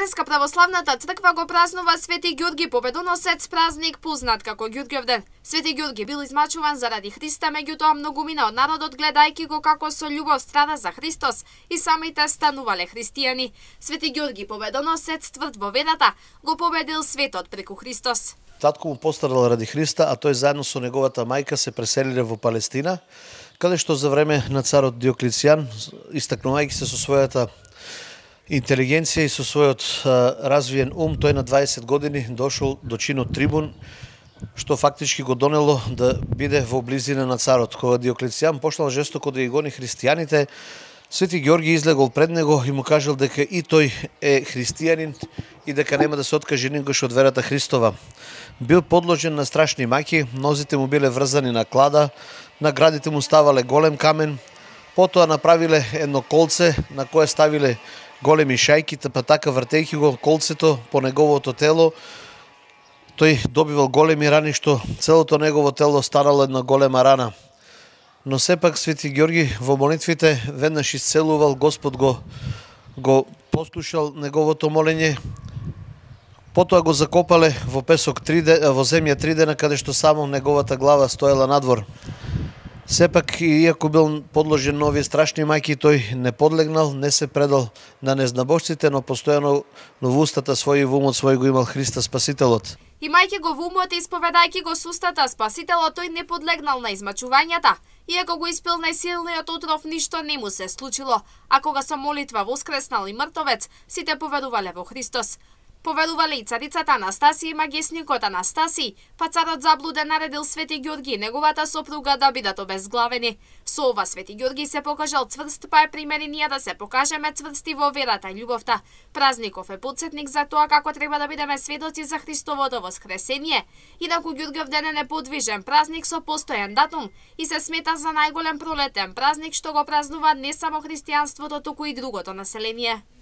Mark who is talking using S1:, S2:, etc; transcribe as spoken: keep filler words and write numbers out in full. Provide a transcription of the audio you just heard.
S1: Денеска православната црква го празнува Свети Ѓорги Победоносец, празник познат како Ѓурѓевден. Свети Ѓорги бил измачуван заради Христа, меѓутоа многумина од народот гледајќи го како со љубов страда за Христос и самите станувале христијани. Свети Ѓорги Победоносец тврд во верата го победил светот преку Христос.
S2: Татко му пострадал ради Христа, а тој заедно со неговата мајка се преселиле во Палестина, каде што за време на царот Диоклецијан, истакнувајќи се со својата интелигенција и со својот а, развиен ум, тој на дваесет години дошол до чинот трибун, што фактички го донело да биде во близина на царот. Кога Диоклецијан почнал жестоко да ги гони христијаните, Свети Ѓорги излегол пред него и му кажал дека и тој е христијанин и дека нема да се откаже никош од верата Христова. Бил подложен на страшни маки, нозите му биле врзани на клада, на градите му ставале голем камен, потоа направиле едно колце на кое ставиле големи шајки, па така вртејќи го колцето по неговото тело, тој добивал големи рани, што целото негово тело станало една голема рана. Но сепак Свети Ѓорги во молитвите веднаш исцелувал, Господ го, го послушал неговото молење, потоа го закопале во песок три дена, во земја три дена, каде што само неговата глава стоела надвор. Сепак, иако бил подложен на овие страшни мајки, тој не подлегнал, не се предал на незнабожците, но постојано во устата свој и во умот свој го имал Христа Спасителот.
S1: Имајќи го во умот и исповедајќи го с устата Спасителот, тој не подлегнал на измачувањата. Иако го испил најсилниот отров, ништо не му се случило, а кога со молитва воскреснал и мртовец, сите поверувале во Христос. Поверувале и царицата Анастасија и магесникот Анастасија, па царот заблуден наредил Свети Ѓорги и неговата сопруга да бидат обезглавени. Со ова Свети Ѓорги се покажал цврст, па е пример и ние да се покажеме цврсти во верата и љубовта. Празников е потсетник за тоа како треба да бидеме сведоци за Христовото воскресение. Инаку Ѓурѓевден е неподвижен празник со постојан датум и се смета за најголем пролетен празник што го празнува не само христијанството, туку и другото население.